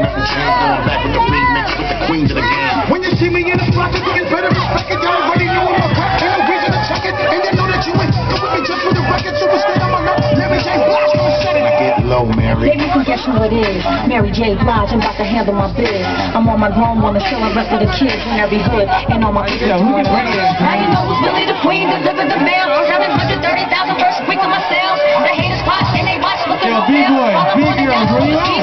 from James, going back with the remix with the queens of the game. When you see me in the project, you better respect it. Y'all already know I'm a crack, ain't no reason to check it. And you know that you ain't good with me just for the record, so stay on my love. Mary J. Blige, come and set it. I get low, Mary. Baby, you can guess who it is. Mary J. Blige, I'm about to handle my biz. I'm on my grown woman, still the rest of the kids in every hood. And on my now you know who's really the queen, deliver the mail. 730,000 first week of my sales. The haters watch and they watch, looking on B-boy, big girls,